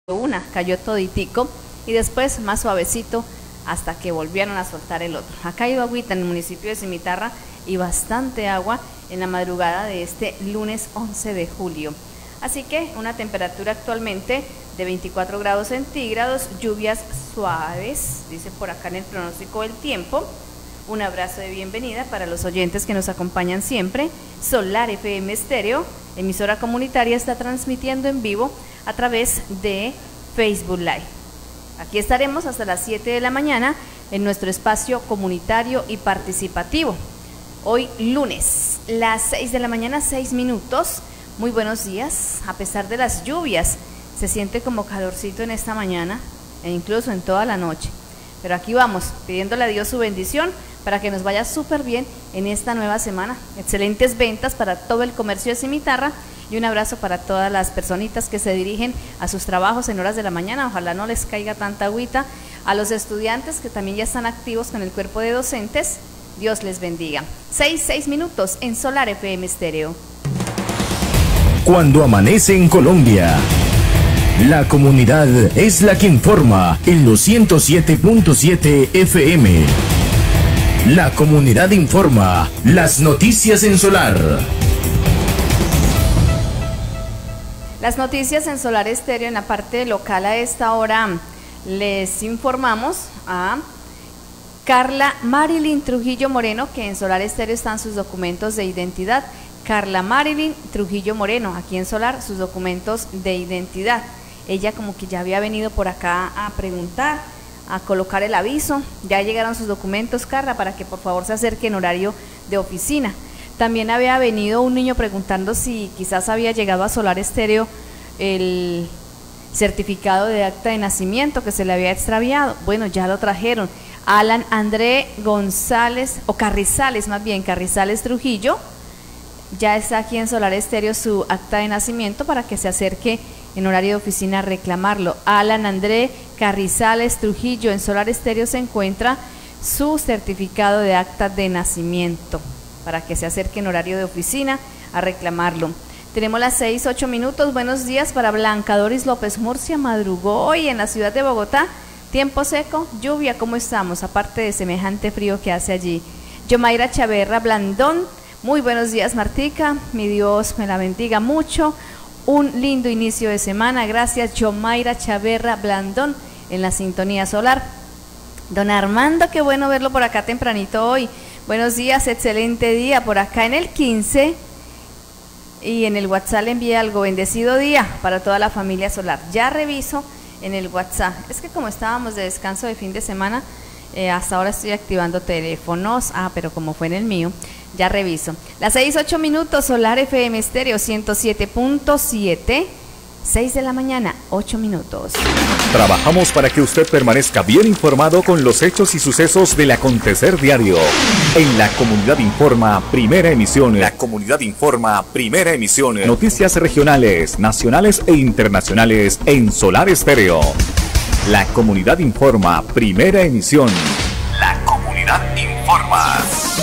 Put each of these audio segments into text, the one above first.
una, cayó toditico y después más suavecito hasta que volvieron a soltar el otro. Acá hay agüita en el municipio de Cimitarra y bastante agua en la madrugada de este lunes 11 de julio. Así que una temperatura actualmente de 24 grados centígrados, lluvias suaves, dice por acá en el pronóstico del tiempo. Un abrazo de bienvenida para los oyentes que nos acompañan siempre. Solar FM Estéreo, emisora comunitaria, está transmitiendo en vivo a través de Facebook Live. Aquí estaremos hasta las 7 de la mañana en nuestro espacio comunitario y participativo. Hoy lunes, las 6 de la mañana, 6 minutos. Muy buenos días. A pesar de las lluvias, se siente como calorcito en esta mañana e incluso en toda la noche. Pero aquí vamos, pidiéndole a Dios su bendición para que nos vaya súper bien en esta nueva semana. Excelentes ventas para todo el comercio de Cimitarra y un abrazo para todas las personitas que se dirigen a sus trabajos en horas de la mañana. Ojalá no les caiga tanta agüita. A los estudiantes que también ya están activos con el cuerpo de docentes, Dios les bendiga. 6 minutos en Solar FM Estéreo. Cuando amanece en Colombia, la comunidad es la que informa en los 107.7 FM. La comunidad informa, las noticias en Solar. Las noticias en Solar Estéreo en la parte local a esta hora les informamos a Carla Marilyn Trujillo Moreno que en Solar Estéreo están sus documentos de identidad. Carla Marilyn Trujillo Moreno, aquí en Solar, sus documentos de identidad. Ella como que ya había venido por acá a preguntar, a colocar el aviso. Ya llegaron sus documentos, Carla, para que por favor se acerque en horario de oficina. También había venido un niño preguntando si quizás había llegado a Solar Estéreo el certificado de acta de nacimiento que se le había extraviado. Bueno, ya lo trajeron. Alan André González, o Carrizales más bien, Carrizales Trujillo, ya está aquí en Solar Estéreo su acta de nacimiento para que se acerque en horario de oficina a reclamarlo. Alan André Carrizales Trujillo, en Solar Estéreo se encuentra su certificado de acta de nacimiento para que se acerque en horario de oficina a reclamarlo. Tenemos las 6:08 minutos. Buenos días para Blanca Doris López Murcia. Madrugó hoy en la ciudad de Bogotá. Tiempo seco, lluvia, ¿cómo estamos? Aparte de semejante frío que hace allí. Yomaira Chaverra Blandón. Muy buenos días, Martica. Mi Dios me la bendiga mucho. Un lindo inicio de semana. Gracias, Yomaira Chaverra Blandón, en la sintonía solar. Don Armando, qué bueno verlo por acá tempranito hoy. Buenos días, excelente día. Por acá en el 15 y en el WhatsApp le envié algo. Bendecido día para toda la familia solar. Ya reviso en el WhatsApp. Es que como estábamos de descanso de fin de semana, hasta ahora estoy activando teléfonos. Pero como fue en el mío, ya reviso. Las 6:08 minutos, Solar FM Estéreo 107.7, 6 de la mañana, 8 minutos. Trabajamos para que usted permanezca bien informado con los hechos y sucesos del acontecer diario. En La Comunidad Informa, primera emisión. La Comunidad Informa, primera emisión. Noticias regionales, nacionales e internacionales en Solar Estéreo. La Comunidad Informa, primera emisión. La Comunidad Informa.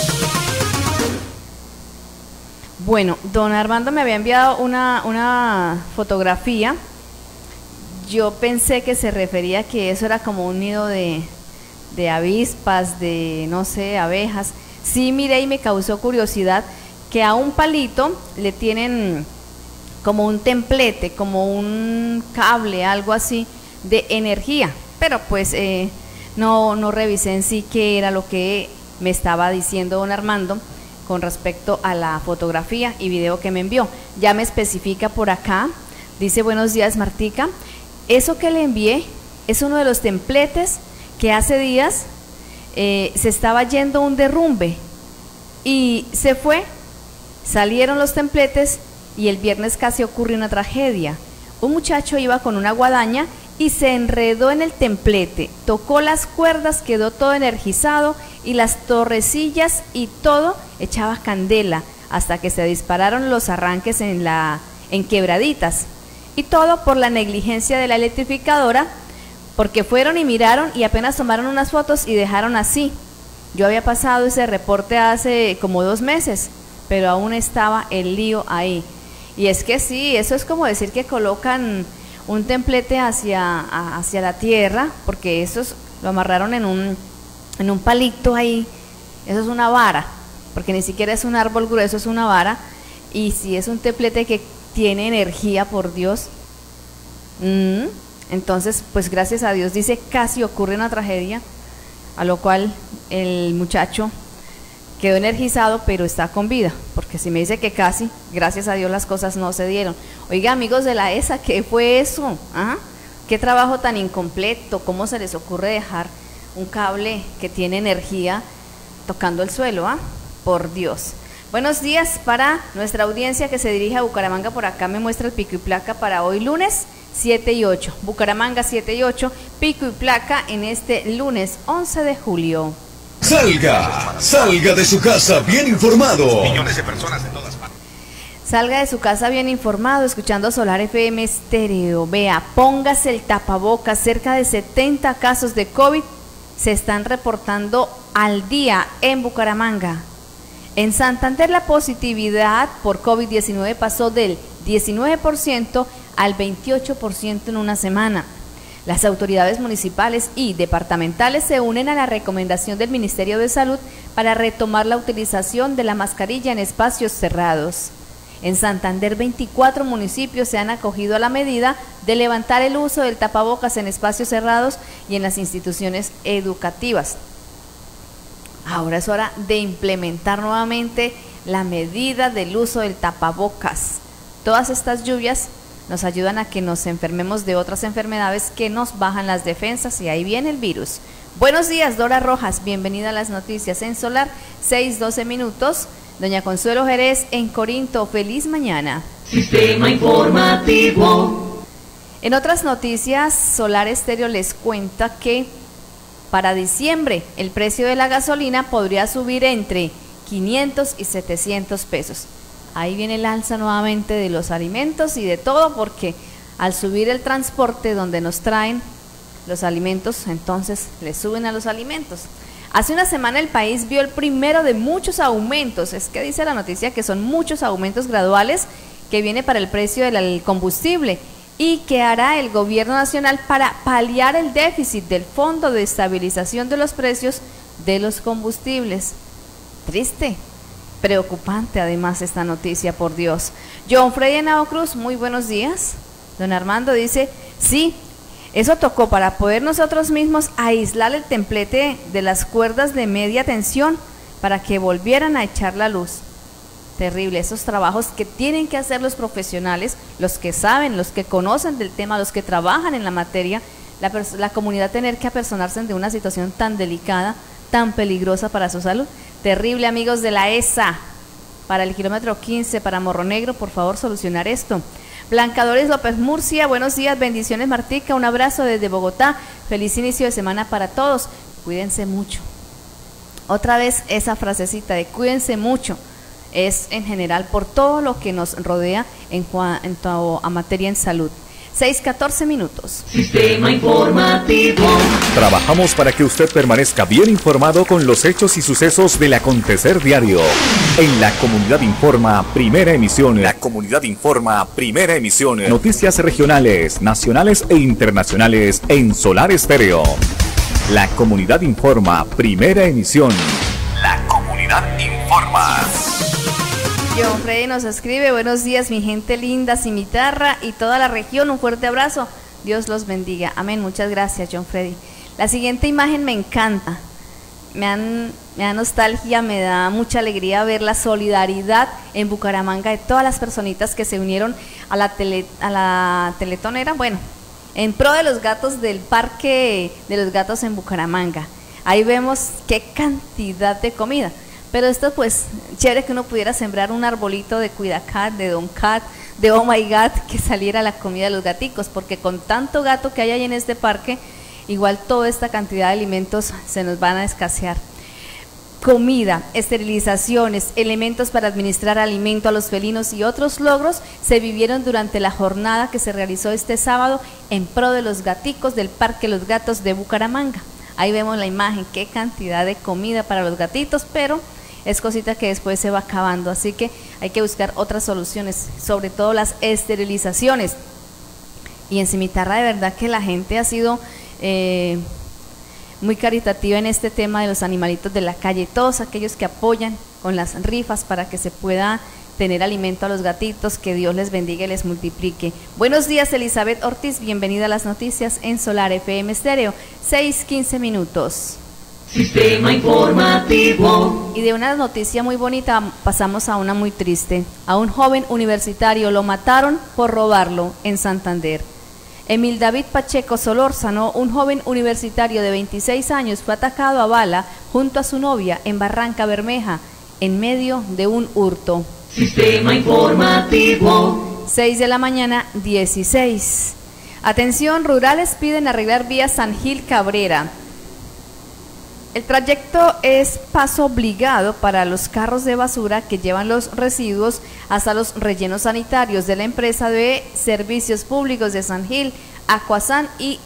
Bueno, don Armando me había enviado una fotografía. Yo pensé que se refería a que eso era como un nido de avispas, de no sé, abejas. Sí, miré y me causó curiosidad que a un palito le tienen como un templete, como un cable, algo así, de energía. Pero pues no revisé en sí qué era lo que me estaba diciendo don Armando con respecto a la fotografía y video que me envió. Ya me especifica por acá, dice: buenos días, Martica, eso que le envié es uno de los templetes que hace días se estaba yendo un derrumbe y se fue, salieron los templetes y el viernes casi ocurre una tragedia. Un muchacho iba con una guadaña y se enredó en el templete, tocó las cuerdas, quedó todo energizado y las torrecillas y todo echaba candela hasta que se dispararon los arranques en quebraditas, y todo por la negligencia de la electrificadora, porque fueron y miraron y apenas tomaron unas fotos y dejaron así. Yo había pasado ese reporte hace como 2 meses, pero aún estaba el lío ahí. Y es que sí, eso es como decir que colocan un templete hacia la tierra, porque lo amarraron en un palito ahí. Eso es una vara, porque ni siquiera es un árbol grueso, es una vara. Y si es un templete que tiene energía, por Dios, entonces pues gracias a Dios, dice, casi ocurre una tragedia, a lo cual el muchacho quedó energizado, pero está con vida, porque si me dice que casi, gracias a Dios las cosas no se dieron. Oiga, amigos de la ESA, ¿qué fue eso? ¿Ah? ¿Qué trabajo tan incompleto? ¿Cómo se les ocurre dejar un cable que tiene energía tocando el suelo? ¿Ah? Por Dios. Buenos días para nuestra audiencia que se dirige a Bucaramanga. Por acá me muestra el pico y placa para hoy lunes 7 y 8. Bucaramanga 7 y 8, pico y placa en este lunes 11 de julio. Salga de su casa bien informado. Millones de personas de todas partes. Salga de su casa bien informado, escuchando Solar FM Estéreo. Vea, póngase el tapabocas. Cerca de 70 casos de COVID se están reportando al día en Bucaramanga. En Santander la positividad por COVID-19 pasó del 19% al 28% en una semana. Las autoridades municipales y departamentales se unen a la recomendación del Ministerio de Salud para retomar la utilización de la mascarilla en espacios cerrados. En Santander, 24 municipios se han acogido a la medida de levantar el uso del tapabocas en espacios cerrados y en las instituciones educativas. Ahora es hora de implementar nuevamente la medida del uso del tapabocas. Todas estas lluvias nos ayudan a que nos enfermemos de otras enfermedades que nos bajan las defensas y ahí viene el virus. Buenos días, Dora Rojas, bienvenida a las noticias en Solar, 6:12 minutos. Doña Consuelo Jerez en Corinto, feliz mañana. Sistema informativo. En otras noticias, Solar Estéreo les cuenta que para diciembre el precio de la gasolina podría subir entre 500 y 700 pesos. Ahí viene el alza nuevamente de los alimentos y de todo, porque al subir el transporte donde nos traen los alimentos, entonces le suben a los alimentos. Hace una semana el país vio el primero de muchos aumentos. Es que dice la noticia que son muchos aumentos graduales que viene para el precio del combustible y que hará el gobierno nacional para paliar el déficit del Fondo de Estabilización de los Precios de los Combustibles. Triste. Preocupante además esta noticia, por Dios. John Freddy Henao Cruz, muy buenos días. Don Armando dice, sí, eso tocó para poder nosotros mismos aislar el templete de las cuerdas de media tensión para que volvieran a echar la luz. Terrible, esos trabajos que tienen que hacer los profesionales, los que saben, los que conocen del tema, los que trabajan en la materia, la comunidad tener que apersonarse de una situación tan delicada, tan peligrosa para su salud. Terrible, amigos de la ESA. Para el kilómetro 15, para Morro Negro, por favor, solucionar esto. Blanca Doris López Murcia, buenos días, bendiciones Martica, un abrazo desde Bogotá. Feliz inicio de semana para todos. Cuídense mucho. Otra vez esa frasecita de cuídense mucho. Es en general por todo lo que nos rodea en cuanto a materia en salud. 6:14 minutos. Sistema informativo. Trabajamos para que usted permanezca bien informado con los hechos y sucesos del acontecer diario. En La Comunidad Informa, primera emisión. La Comunidad Informa, primera emisión. Noticias regionales, nacionales e internacionales en Solar Estéreo. La Comunidad Informa, primera emisión. La Comunidad Informa. John Freddy nos escribe, buenos días mi gente linda, Cimitarra y toda la región, un fuerte abrazo, Dios los bendiga, amén, muchas gracias John Freddy. La siguiente imagen me encanta, me da nostalgia, me da mucha alegría ver la solidaridad en Bucaramanga de todas las personitas que se unieron a la teletonera, bueno, en pro de los gatos del Parque de los Gatos en Bucaramanga. Ahí vemos qué cantidad de comida. Pero esto pues, chévere que uno pudiera sembrar un arbolito de Cuidacat, de Don Cat, de Oh My God, que saliera la comida de los gaticos, porque con tanto gato que hay ahí en este parque, igual toda esta cantidad de alimentos se nos van a escasear. Comida, esterilizaciones, elementos para administrar alimento a los felinos y otros logros se vivieron durante la jornada que se realizó este sábado en pro de los gaticos del Parque Los Gatos de Bucaramanga. Ahí vemos la imagen, qué cantidad de comida para los gatitos, pero es cosita que después se va acabando, así que hay que buscar otras soluciones, sobre todo las esterilizaciones. Y en Cimitarra de verdad que la gente ha sido muy caritativa en este tema de los animalitos de la calle, todos aquellos que apoyan con las rifas para que se pueda tener alimento a los gatitos, que Dios les bendiga y les multiplique. Buenos días, Elizabeth Ortiz, bienvenida a las noticias en Solar FM Estéreo, 6:15 minutos. Sistema informativo. Y de una noticia muy bonita pasamos a una muy triste. A un joven universitario lo mataron por robarlo en Santander. Emil David Pacheco Solórzano, un joven universitario de 26 años, fue atacado a bala junto a su novia en Barranca Bermeja, en medio de un hurto. Sistema informativo. 6 de la mañana, 16. Atención, rurales piden arreglar vía San Gil Cabrera. El trayecto es paso obligado para los carros de basura que llevan los residuos hasta los rellenos sanitarios de la empresa de servicios públicos de San Gil, Acuazán y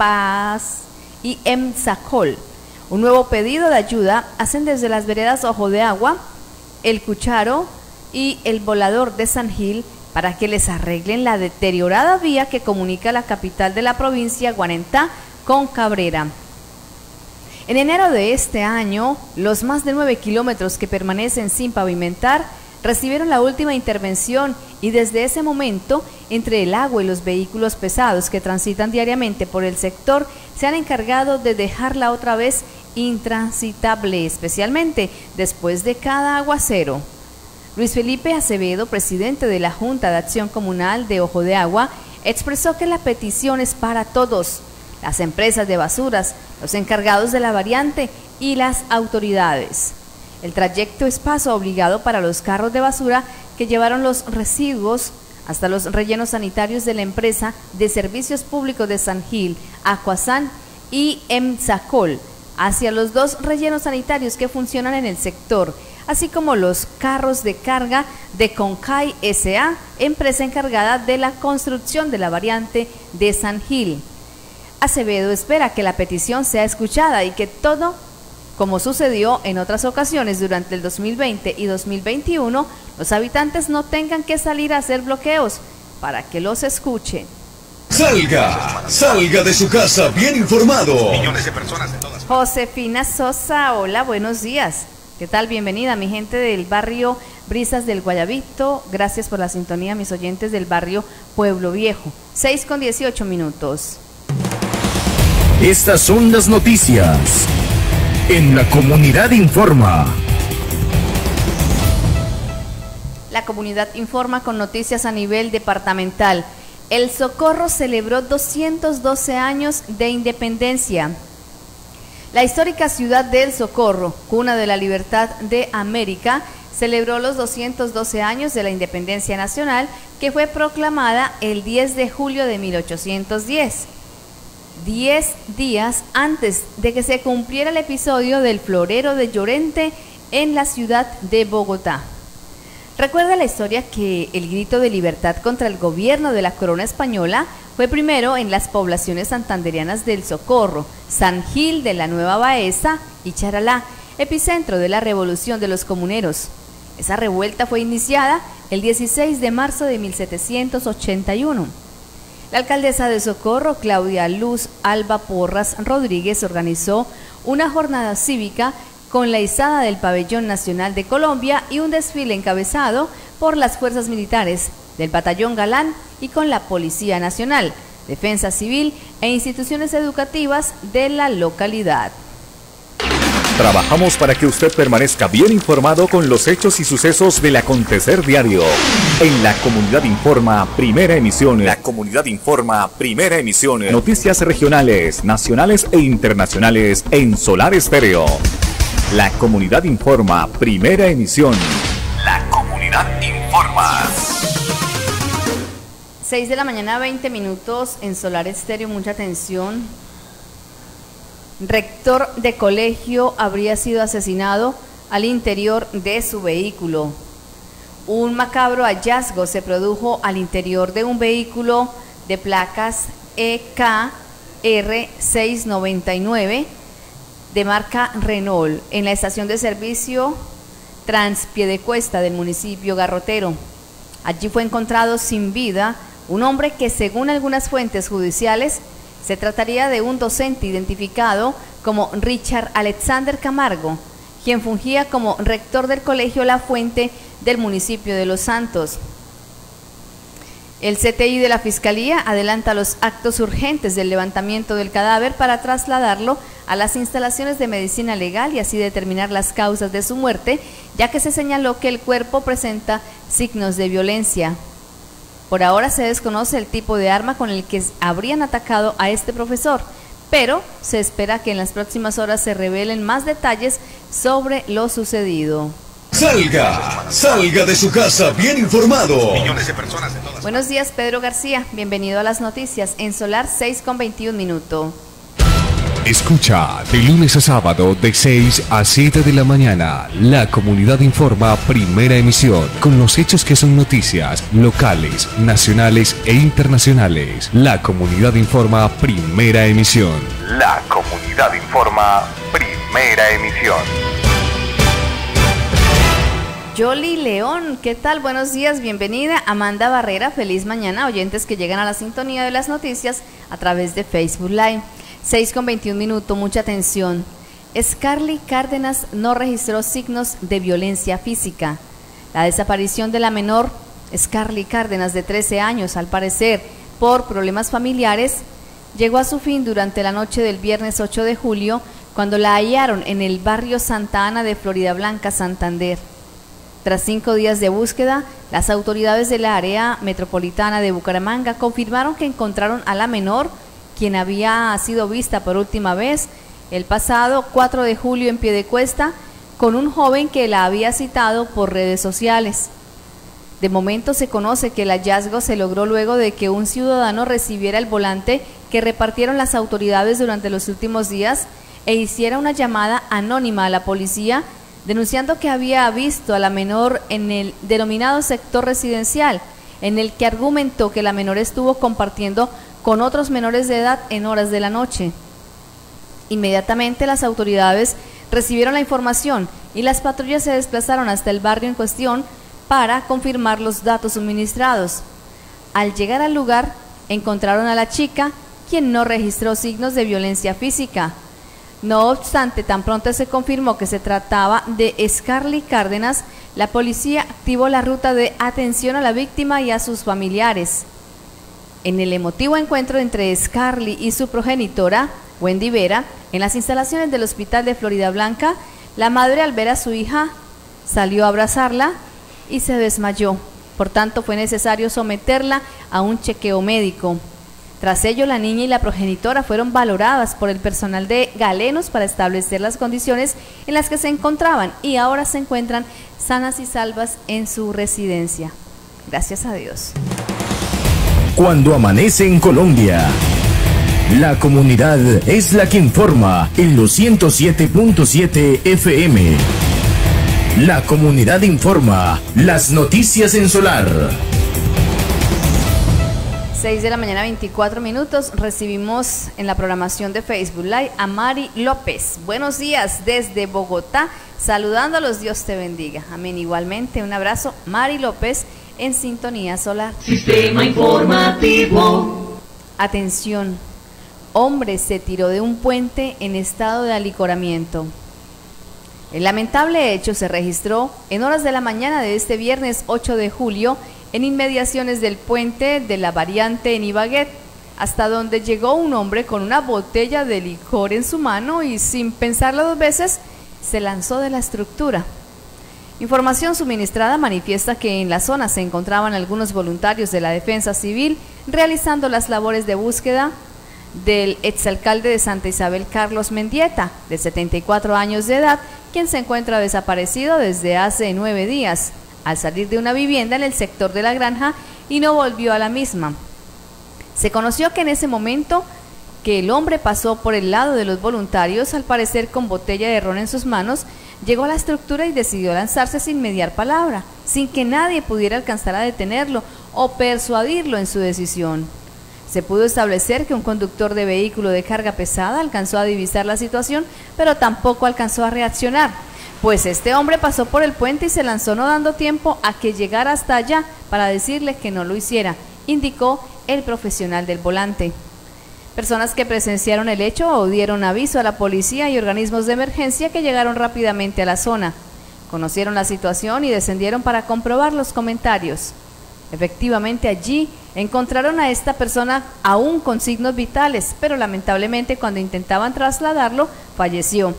Emsacol. Un nuevo pedido de ayuda hacen desde las veredas Ojo de Agua, El Cucharo y El Volador de San Gil para que les arreglen la deteriorada vía que comunica la capital de la provincia, Guarentá, con Cabrera. En enero de este año, los más de 9 kilómetros que permanecen sin pavimentar recibieron la última intervención y desde ese momento, entre el agua y los vehículos pesados que transitan diariamente por el sector, se han encargado de dejarla otra vez intransitable, especialmente después de cada aguacero. Luis Felipe Acevedo, presidente de la Junta de Acción Comunal de Ojo de Agua, expresó que la petición es para todos: las empresas de basuras, los encargados de la variante y las autoridades. El trayecto es paso obligado para los carros de basura que llevaron los residuos hasta los rellenos sanitarios de la empresa de servicios públicos de San Gil, Acuazán y Emsacol, hacia los 2 rellenos sanitarios que funcionan en el sector, así como los carros de carga de Concay S.A., empresa encargada de la construcción de la variante de San Gil. Acevedo espera que la petición sea escuchada y que todo, como sucedió en otras ocasiones durante el 2020 y 2021, los habitantes no tengan que salir a hacer bloqueos para que los escuchen. Salga de su casa bien informado. Millones de personas en todas. Josefina Sosa, hola, buenos días. ¿Qué tal? Bienvenida, mi gente del barrio Brisas del Guayabito. Gracias por la sintonía, mis oyentes del barrio Pueblo Viejo. 6:18 minutos. Estas son las noticias en La Comunidad Informa. La Comunidad Informa con noticias a nivel departamental. El Socorro celebró 212 años de independencia. La histórica ciudad de El Socorro, cuna de la libertad de América, celebró los 212 años de la independencia nacional, que fue proclamada el 10 de julio de 1810. 10 días antes de que se cumpliera el episodio del florero de Llorente en la ciudad de Bogotá. Recuerda la historia que el grito de libertad contra el gobierno de la corona española fue primero en las poblaciones santanderianas del Socorro, San Gil de la Nueva Baeza y Charalá, epicentro de la revolución de los comuneros. Esa revuelta fue iniciada el 16 de marzo de 1781. La alcaldesa de Socorro, Claudia Luz Alba Porras Rodríguez, organizó una jornada cívica con la izada del Pabellón Nacional de Colombia y un desfile encabezado por las fuerzas militares del Batallón Galán y con la Policía Nacional, Defensa Civil e instituciones educativas de la localidad. Trabajamos para que usted permanezca bien informado con los hechos y sucesos del acontecer diario. En La Comunidad Informa, primera emisión. La Comunidad Informa, primera emisión. Noticias regionales, nacionales e internacionales en Solar Estéreo. La Comunidad Informa, primera emisión. La Comunidad Informa. 6 de la mañana, 20 minutos en Solar Estéreo, mucha atención. Rector de colegio habría sido asesinado al interior de su vehículo. Un macabro hallazgo se produjo al interior de un vehículo de placas EKR699 de marca Renault en la estación de servicio Transpiedecuesta del municipio Garrotero. Allí fue encontrado sin vida un hombre que según algunas fuentes judiciales se trataría de un docente identificado como Richard Alexander Camargo, quien fungía como rector del colegio La Fuente del municipio de Los Santos. El CTI de la Fiscalía adelanta los actos urgentes del levantamiento del cadáver para trasladarlo a las instalaciones de medicina legal y así determinar las causas de su muerte, ya que se señaló que el cuerpo presenta signos de violencia. Por ahora se desconoce el tipo de arma con el que habrían atacado a este profesor, pero se espera que en las próximas horas se revelen más detalles sobre lo sucedido. Salga de su casa bien informado. Buenos días, Pedro García. Bienvenido a las noticias en Solar 6:21. Escucha de lunes a sábado de 6 a 7 de la mañana. La Comunidad Informa, primera emisión, con los hechos que son noticias locales, nacionales e internacionales. La Comunidad Informa, primera emisión. La Comunidad Informa, primera emisión. Yoli León, ¿qué tal? Buenos días, bienvenida. Amanda Barrera, feliz mañana, oyentes que llegan a la sintonía de las noticias a través de Facebook Live. 6:21, mucha atención. Scarly Cárdenas no registró signos de violencia física. La desaparición de la menor Scarly Cárdenas, de 13 años, al parecer por problemas familiares, llegó a su fin durante la noche del viernes 8 de julio, cuando la hallaron en el barrio Santa Ana de Floridablanca, Santander. Tras 5 días de búsqueda, las autoridades de la área metropolitana de Bucaramanga confirmaron que encontraron a la menor, quien había sido vista por última vez el pasado 4 de julio en Piedecuesta, con un joven que la había citado por redes sociales. De momento se conoce que el hallazgo se logró luego de que un ciudadano recibiera el volante que repartieron las autoridades durante los últimos días e hiciera una llamada anónima a la policía, denunciando que había visto a la menor en el denominado sector residencial, en el que argumentó que la menor estuvo compartiendo con otros menores de edad en horas de la noche. Inmediatamente las autoridades recibieron la información y las patrullas se desplazaron hasta el barrio en cuestión para confirmar los datos suministrados. Al llegar al lugar, encontraron a la chica, quien no registró signos de violencia física. No obstante, tan pronto se confirmó que se trataba de Scarly Cárdenas, la policía activó la ruta de atención a la víctima y a sus familiares. En el emotivo encuentro entre Scarly y su progenitora, Wendy Vera, en las instalaciones del Hospital de Floridablanca, la madre, al ver a su hija, salió a abrazarla y se desmayó. Por tanto, fue necesario someterla a un chequeo médico. Tras ello, la niña y la progenitora fueron valoradas por el personal de Galenos para establecer las condiciones en las que se encontraban y ahora se encuentran sanas y salvas en su residencia. Gracias a Dios. Cuando amanece en Colombia, la comunidad es la que informa en los 107.7 FM. La comunidad informa, las noticias en Solar. 6 de la mañana, 24 minutos. Recibimos en la programación de Facebook Live a Mari López. Buenos días desde Bogotá, saludándolos, Dios te bendiga. Amén. Igualmente, un abrazo, Mari López, en Sintonía Solar. Sistema informativo. Atención, hombre se tiró de un puente en estado de alicoramiento. El lamentable hecho se registró en horas de la mañana de este viernes 8 de julio en inmediaciones del puente de la variante en Ibagué, hasta donde llegó un hombre con una botella de licor en su mano y sin pensarlo 2 veces se lanzó de la estructura. Información suministrada manifiesta que en la zona se encontraban algunos voluntarios de la Defensa Civil realizando las labores de búsqueda del exalcalde de Santa Isabel, Carlos Mendieta, de 74 años de edad, quien se encuentra desaparecido desde hace 9 días, al salir de una vivienda en el sector de la Granja y no volvió a la misma. Se conoció que en ese momento que el hombre pasó por el lado de los voluntarios, al parecer con botella de ron en sus manos, llegó a la estructura y decidió lanzarse sin mediar palabra, sin que nadie pudiera alcanzar a detenerlo o persuadirlo en su decisión. Se pudo establecer que un conductor de vehículo de carga pesada alcanzó a divisar la situación, pero tampoco alcanzó a reaccionar, pues este hombre pasó por el puente y se lanzó no dando tiempo a que llegara hasta allá para decirle que no lo hiciera, indicó el profesional del volante. Personas que presenciaron el hecho dieron aviso a la policía y organismos de emergencia que llegaron rápidamente a la zona. Conocieron la situación y descendieron para comprobar los comentarios. Efectivamente, allí encontraron a esta persona aún con signos vitales, pero lamentablemente cuando intentaban trasladarlo, falleció.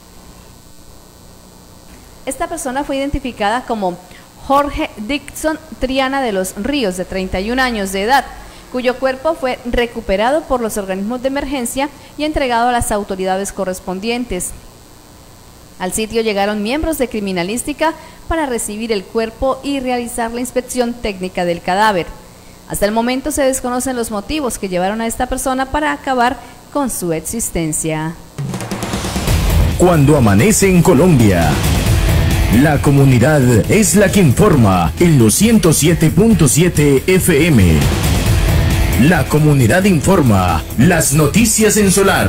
Esta persona fue identificada como Jorge Dixon Triana de los Ríos, de 31 años de edad, cuyo cuerpo fue recuperado por los organismos de emergencia y entregado a las autoridades correspondientes. Al sitio llegaron miembros de criminalística para recibir el cuerpo y realizar la inspección técnica del cadáver. Hasta el momento se desconocen los motivos que llevaron a esta persona para acabar con su existencia. Cuando amanece en Colombia, la comunidad es la que informa en los 107.7 FM. La comunidad informa, las noticias en Solar.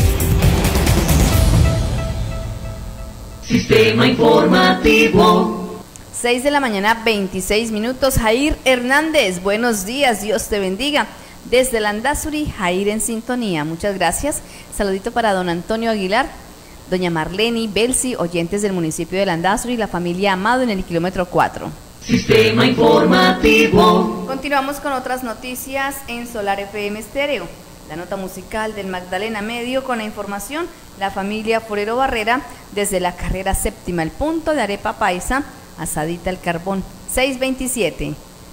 Sistema informativo. 6 de la mañana, 26 minutos. Jair Hernández, buenos días, Dios te bendiga. Desde Landazuri, Jair en sintonía, muchas gracias. Saludito para don Antonio Aguilar, doña Marleni, Belsi, oyentes del municipio de Landazuri, la familia Amado en el kilómetro 4. Sistema informativo. Continuamos con otras noticias en Solar FM Estéreo. La nota musical del Magdalena Medio con la información. La familia Forero Barrera desde la carrera séptima, el punto de arepa paisa, asadita al carbón, 627.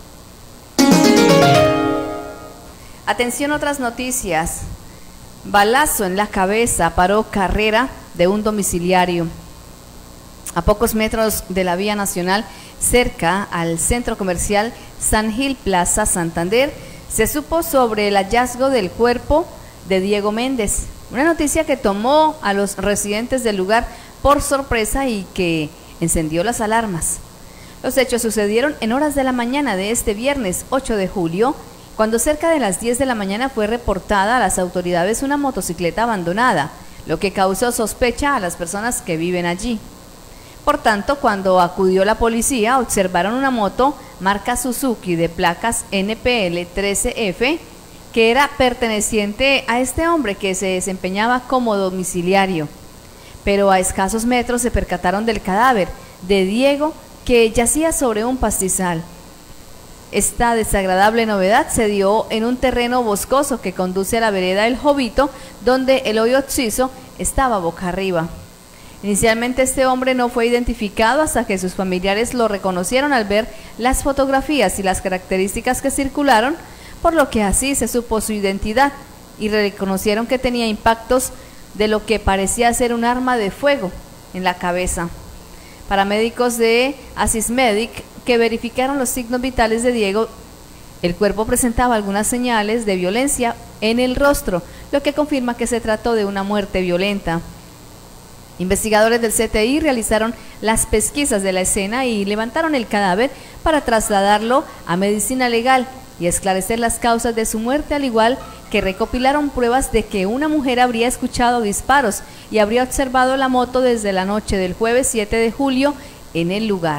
Atención, otras noticias. Balazo en la cabeza paró carrera de un domiciliario. A pocos metros de la vía nacional, cerca al centro comercial San Gil Plaza Santander, se supo sobre el hallazgo del cuerpo de Diego Méndez. Una noticia que tomó a los residentes del lugar por sorpresa y que encendió las alarmas. Los hechos sucedieron en horas de la mañana de este viernes 8 de julio, cuando cerca de las 10 de la mañana fue reportada a las autoridades una motocicleta abandonada, lo que causó sospecha a las personas que viven allí. Por tanto, cuando acudió la policía, observaron una moto marca Suzuki de placas NPL 13F, que era perteneciente a este hombre que se desempeñaba como domiciliario. Pero a escasos metros se percataron del cadáver de Diego, que yacía sobre un pastizal. Esta desagradable novedad se dio en un terreno boscoso que conduce a la vereda El Jovito, donde el hoyo occiso estaba boca arriba. Inicialmente este hombre no fue identificado hasta que sus familiares lo reconocieron al ver las fotografías y las características que circularon, por lo que así se supo su identidad y reconocieron que tenía impactos de lo que parecía ser un arma de fuego en la cabeza. Paramédicos de Asismedic que verificaron los signos vitales de Diego, el cuerpo presentaba algunas señales de violencia en el rostro, lo que confirma que se trató de una muerte violenta. Investigadores del CTI realizaron las pesquisas de la escena y levantaron el cadáver para trasladarlo a medicina legal y esclarecer las causas de su muerte, al igual que recopilaron pruebas de que una mujer habría escuchado disparos y habría observado la moto desde la noche del jueves 7 de julio en el lugar.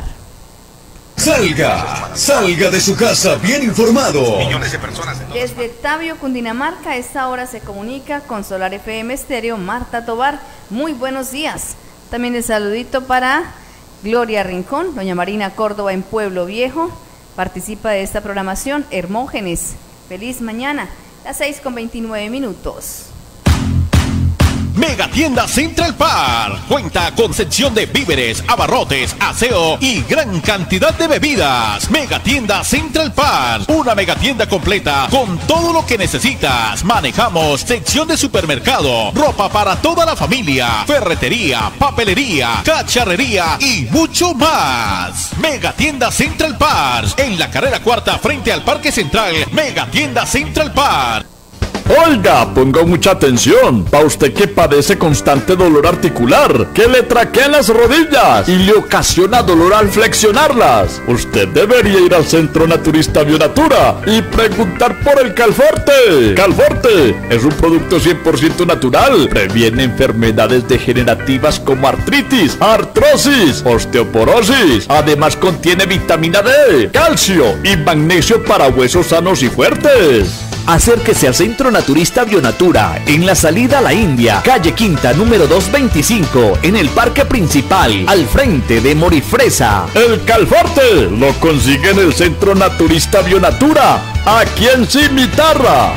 Salga de su casa bien informado. Millones de personas. Desde Tabio, Cundinamarca, a esta hora se comunica con Solar FM Estéreo Marta Tobar. Muy buenos días. También el saludito para Gloria Rincón, doña Marina Córdoba en Pueblo Viejo. Participa de esta programación Hermógenes. Feliz mañana, las 6:29. Megatienda Central Park cuenta con sección de víveres, abarrotes, aseo y gran cantidad de bebidas. Megatienda Central Park, una megatienda completa con todo lo que necesitas. Manejamos sección de supermercado, ropa para toda la familia, ferretería, papelería, cacharrería y mucho más. Megatienda Central Park, en la carrera cuarta frente al Parque Central. Megatienda Central Park. Oiga, ponga mucha atención. Pa' usted que padece constante dolor articular, que le traquean las rodillas y le ocasiona dolor al flexionarlas, usted debería ir al Centro Naturista Bionatura y preguntar por el Calforte. Calforte es un producto 100% natural. Previene enfermedades degenerativas como artritis, artrosis, osteoporosis. Además contiene vitamina D, calcio y magnesio para huesos sanos y fuertes. Acérquese al Centro Naturista Bionatura, en la salida a la India, calle Quinta, número 225, en el parque principal, al frente de Morifresa. El Calforte lo consigue en el Centro Naturista Bionatura, aquí en Cimitarra.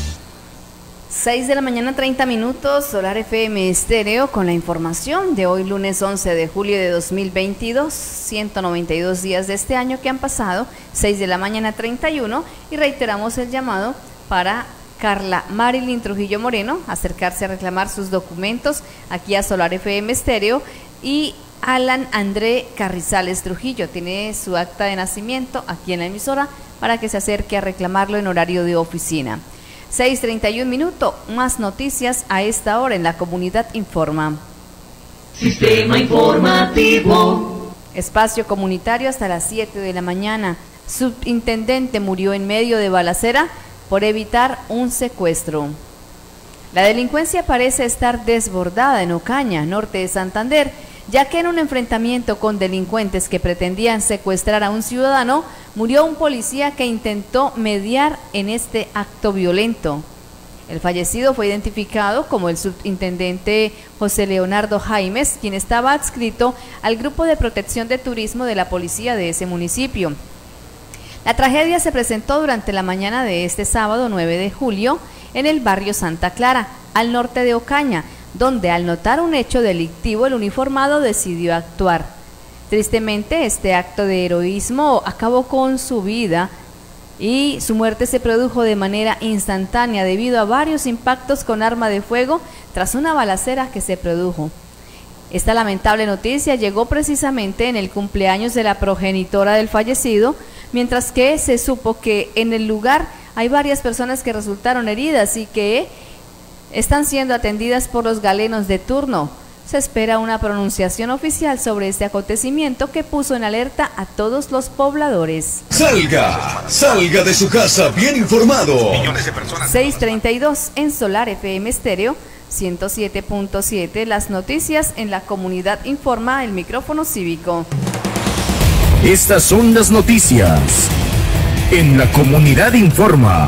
6 de la mañana, 30 minutos, Solar FM Estéreo con la información de hoy, lunes 11 de julio de 2022, 192 días de este año que han pasado, 6 de la mañana, 31, y reiteramos el llamado para Carla Marilyn Trujillo Moreno, acercarse a reclamar sus documentos aquí a Solar FM Estéreo, y Alan André Carrizales Trujillo, tiene su acta de nacimiento aquí en la emisora para que se acerque a reclamarlo en horario de oficina. 6:31 minutos, más noticias a esta hora en La Comunidad Informa. Sistema informativo. Espacio comunitario hasta las 7 de la mañana. Subintendente murió en medio de balacera por evitar un secuestro. La delincuencia parece estar desbordada en Ocaña, norte de Santander, ya que en un enfrentamiento con delincuentes que pretendían secuestrar a un ciudadano, murió un policía que intentó mediar en este acto violento. El fallecido fue identificado como el subintendente José Leonardo Jaimes, quien estaba adscrito al Grupo de Protección de Turismo de la policía de ese municipio. La tragedia se presentó durante la mañana de este sábado 9 de julio en el barrio Santa Clara, al norte de Ocaña, donde al notar un hecho delictivo el uniformado decidió actuar. Tristemente, este acto de heroísmo acabó con su vida y su muerte se produjo de manera instantánea debido a varios impactos con arma de fuego tras una balacera que se produjo. Esta lamentable noticia llegó precisamente en el cumpleaños de la progenitora del fallecido, mientras que se supo que en el lugar hay varias personas que resultaron heridas y que están siendo atendidas por los galenos de turno. Se espera una pronunciación oficial sobre este acontecimiento que puso en alerta a todos los pobladores. Salga de su casa bien informado. 6:32 en Solar FM Estéreo 107.7. Las noticias en La Comunidad Informa, el micrófono cívico. Estas son las noticias en La Comunidad Informa.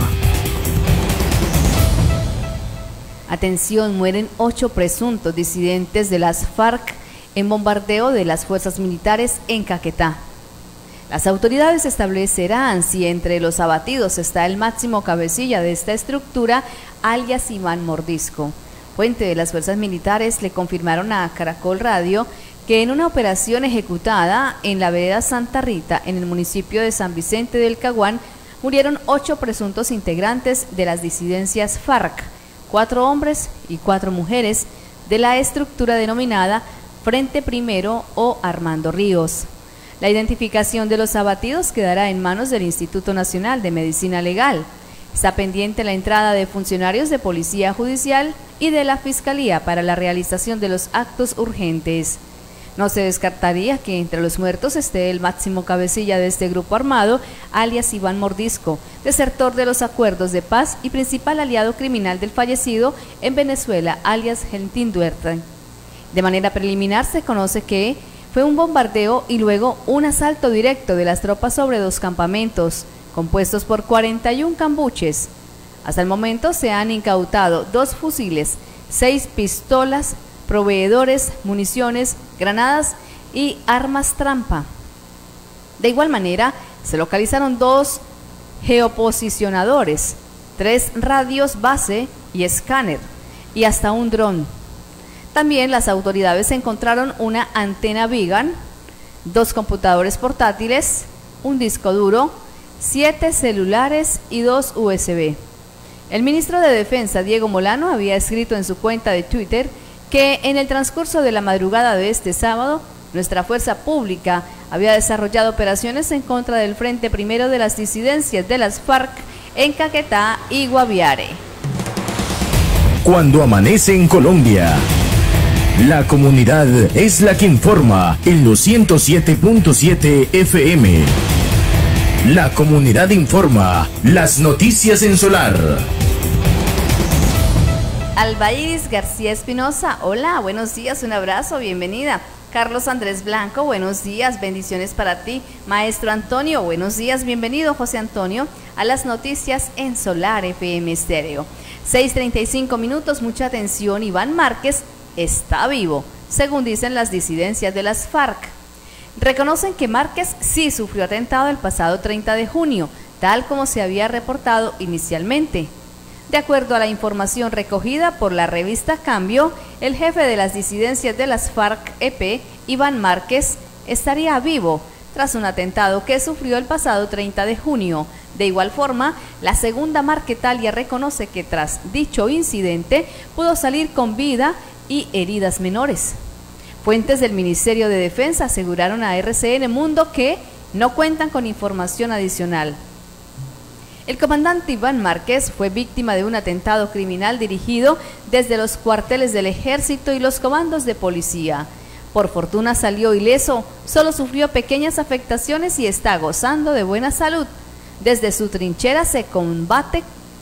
Atención, mueren 8 presuntos disidentes de las FARC en bombardeo de las fuerzas militares en Caquetá. Las autoridades establecerán si entre los abatidos está el máximo cabecilla de esta estructura, alias Iván Mordisco. Fuente de las fuerzas militares le confirmaron a Caracol Radio que en una operación ejecutada en la vereda Santa Rita, en el municipio de San Vicente del Caguán, murieron 8 presuntos integrantes de las disidencias FARC, 4 hombres y 4 mujeres de la estructura denominada Frente Primero o Armando Ríos. La identificación de los abatidos quedará en manos del Instituto Nacional de Medicina Legal. Está pendiente la entrada de funcionarios de Policía Judicial y de la Fiscalía para la realización de los actos urgentes. No se descartaría que entre los muertos esté el máximo cabecilla de este grupo armado, alias Iván Mordisco, desertor de los acuerdos de paz y principal aliado criminal del fallecido en Venezuela, alias Gentín Duerte. De manera preliminar se conoce que fue un bombardeo y luego un asalto directo de las tropas sobre 2 campamentos, compuestos por 41 cambuches. Hasta el momento se han incautado 2 fusiles, 6 pistolas, proveedores, municiones, granadas y armas trampa. De igual manera, se localizaron 2 geoposicionadores, 3 radios base y escáner, y hasta un dron. También las autoridades encontraron una antena Vigan, 2 computadores portátiles, un disco duro, 7 celulares y 2 USB. El ministro de Defensa, Diego Molano, había escrito en su cuenta de Twitter que en el transcurso de la madrugada de este sábado, nuestra fuerza pública había desarrollado operaciones en contra del Frente Primero de las disidencias de las FARC en Caquetá y Guaviare. cuando amanece en Colombia. La comunidad es la que informa en los 107.7 FM. La comunidad informa, las noticias en Solar. Albairis García Espinosa, hola, buenos días, un abrazo, bienvenida. Carlos Andrés Blanco, buenos días, bendiciones para ti. Maestro Antonio, buenos días, bienvenido José Antonio a las noticias en Solar FM Estéreo. 6:35 minutos, mucha atención, Iván Márquez está vivo, según dicen las disidencias de las FARC. Reconocen que Márquez sí sufrió atentado el pasado 30 de junio, tal como se había reportado inicialmente. De acuerdo a la información recogida por la revista Cambio, el jefe de las disidencias de las FARC-EP, Iván Márquez, estaría vivo tras un atentado que sufrió el pasado 30 de junio. De igual forma, la segunda Marquetalia reconoce que tras dicho incidente pudo salir con vida y heridas menores. Fuentes del Ministerio de Defensa aseguraron a RCN Mundo que no cuentan con información adicional. El comandante Iván Márquez fue víctima de un atentado criminal dirigido desde los cuarteles del Ejército y los comandos de policía. Por fortuna salió ileso, solo sufrió pequeñas afectaciones y está gozando de buena salud. Desde su trinchera de combate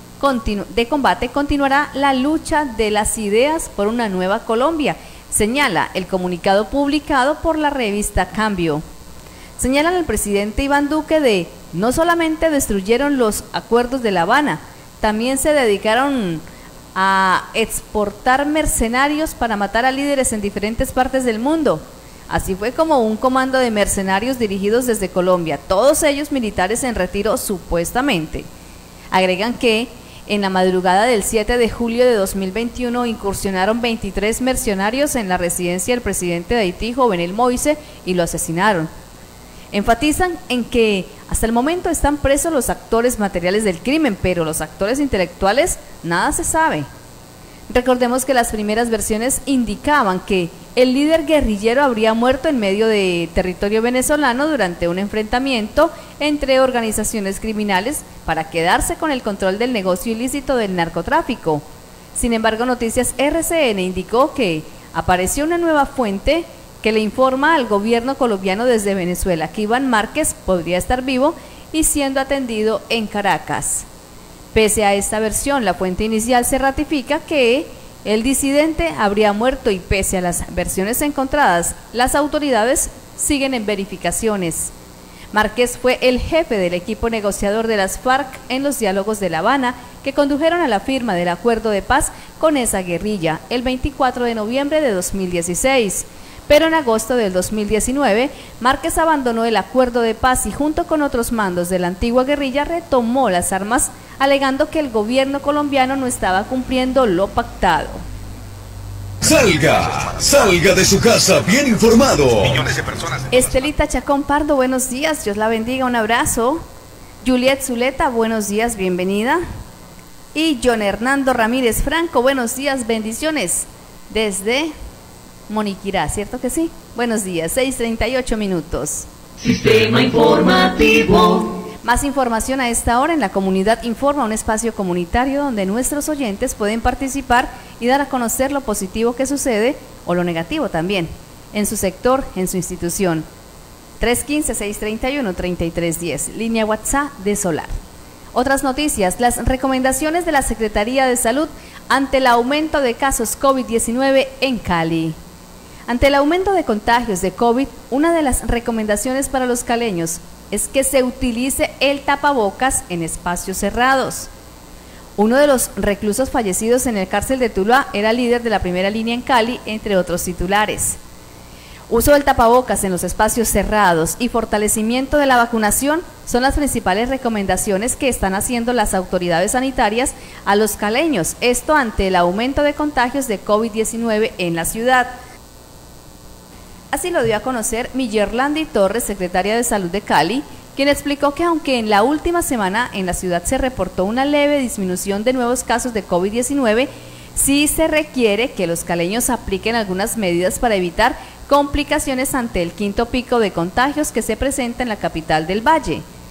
continuará la lucha de las ideas por una nueva Colombia, señala el comunicado publicado por la revista Cambio. Señalan al presidente Iván Duque de no solamente destruyeron los acuerdos de La Habana, también se dedicaron a exportar mercenarios para matar a líderes en diferentes partes del mundo. Así fue como un comando de mercenarios dirigidos desde Colombia, todos ellos militares en retiro supuestamente. Agregan que en la madrugada del 7 de julio de 2021 incursionaron 23 mercenarios en la residencia del presidente de Haití, Jovenel Moïse, y lo asesinaron. Enfatizan en que hasta el momento están presos los actores materiales del crimen, pero los actores intelectuales nada se sabe. Recordemos que las primeras versiones indicaban que el líder guerrillero habría muerto en medio de territorio venezolano durante un enfrentamiento entre organizaciones criminales para quedarse con el control del negocio ilícito del narcotráfico. Sin embargo, Noticias RCN indicó que apareció una nueva fuente que le informa al gobierno colombiano desde Venezuela que Iván Márquez podría estar vivo y siendo atendido en Caracas. Pese a esta versión, la fuente inicial se ratifica que el disidente habría muerto y pese a las versiones encontradas, las autoridades siguen en verificaciones. Márquez fue el jefe del equipo negociador de las FARC en los diálogos de La Habana que condujeron a la firma del acuerdo de paz con esa guerrilla el 24 de noviembre de 2016. Pero en agosto del 2019, Márquez abandonó el acuerdo de paz y junto con otros mandos de la antigua guerrilla retomó las armas, alegando que el gobierno colombiano no estaba cumpliendo lo pactado. Salga de su casa bien informado. Millones de personas. Estelita Chacón Pardo, buenos días, Dios la bendiga, un abrazo. Juliet Zuleta, buenos días, bienvenida. Y John Hernando Ramírez Franco, buenos días, bendiciones, desde Moniquirá, ¿cierto que sí? Buenos días, 6:38 minutos. Sistema informativo. Más información a esta hora en La Comunidad Informa, un espacio comunitario donde nuestros oyentes pueden participar y dar a conocer lo positivo que sucede o lo negativo también en su sector, en su institución. 315-631-3310, línea WhatsApp de Solar. Otras noticias, las recomendaciones de la Secretaría de Salud ante el aumento de casos COVID-19 en Cali. Ante el aumento de contagios de COVID, una de las recomendaciones para los caleños es que se utilice el tapabocas en espacios cerrados. Uno de los reclusos fallecidos en el cárcel de Tuluá era líder de la primera línea en Cali, entre otros titulares. Uso del tapabocas en los espacios cerrados y fortalecimiento de la vacunación son las principales recomendaciones que están haciendo las autoridades sanitarias a los caleños, esto ante el aumento de contagios de COVID-19 en la ciudad. Así lo dio a conocer Millerlandi Torres, secretaria de Salud de Cali, quien explicó que aunque en la última semana en la ciudad se reportó una leve disminución de nuevos casos de COVID-19, sí se requiere que los caleños apliquen algunas medidas para evitar complicaciones ante el quinto pico de contagios que se presenta en la capital del Valle.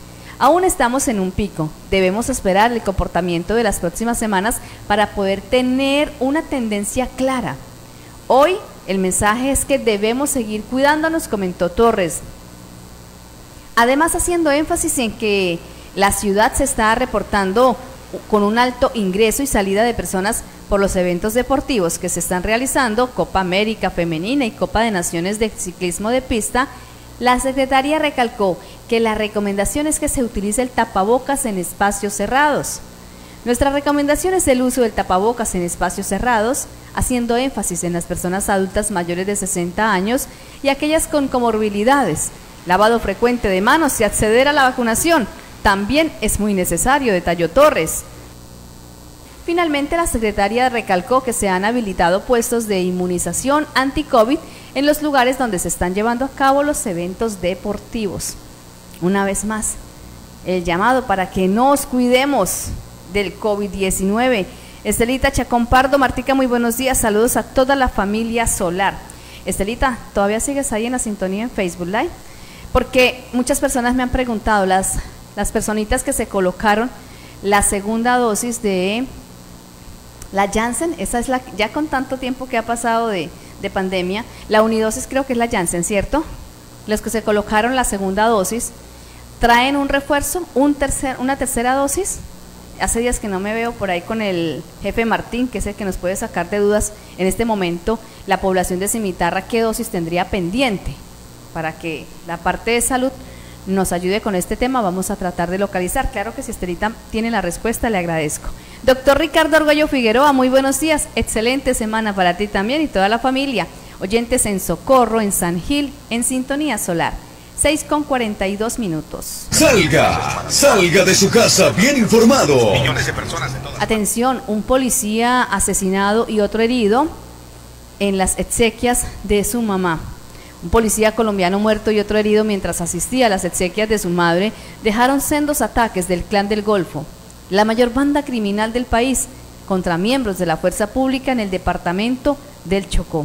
Aún estamos en un pico, debemos esperar el comportamiento de las próximas semanas para poder tener una tendencia clara. Hoy el mensaje es que debemos seguir cuidándonos, comentó Torres. Además, haciendo énfasis en que la ciudad se está reportando con un alto ingreso y salida de personas por los eventos deportivos que se están realizando, Copa América Femenina y Copa de Naciones de Ciclismo de Pista, la secretaria recalcó que la recomendación es que se utilice el tapabocas en espacios cerrados. Nuestra recomendación es el uso del tapabocas en espacios cerrados, haciendo énfasis en las personas adultas mayores de 60 años y aquellas con comorbilidades. Lavado frecuente de manos y acceder a la vacunación también es muy necesario, detalló Torres. Finalmente, la secretaria recalcó que se han habilitado puestos de inmunización anti-COVID en los lugares donde se están llevando a cabo los eventos deportivos. Una vez más, el llamado para que nos cuidemos del COVID-19. Estelita Chacón Pardo, Martica, muy buenos días, saludos a toda la familia Solar. Estelita, ¿todavía sigues ahí en la sintonía en Facebook Live? Porque muchas personas me han preguntado, las personitas que se colocaron la segunda dosis de la Janssen, esa es la, ya con tanto tiempo que ha pasado de pandemia, la unidosis creo que es la Janssen, ¿cierto? Los que se colocaron la segunda dosis, ¿traen un refuerzo, una tercera dosis? Hace días que no me veo por ahí con el jefe Martín, que es el que nos puede sacar de dudas en este momento, la población de Cimitarra, ¿qué dosis tendría pendiente? Para que la parte de salud nos ayude con este tema, vamos a tratar de localizar. Claro que si Estelita tiene la respuesta, le agradezco. Doctor Ricardo Argüello Figueroa, muy buenos días, excelente semana para ti también y toda la familia. Oyentes en Socorro, en San Gil, en Sintonía Solar. 6:42. Salga de su casa bien informado. Millones de personas en todas partes. Atención, un policía asesinado y otro herido en las exequias de su mamá. Un policía colombiano muerto y otro herido mientras asistía a las exequias de su madre dejaron sendos ataques del Clan del Golfo, la mayor banda criminal del país, contra miembros de la fuerza pública en el departamento del Chocó.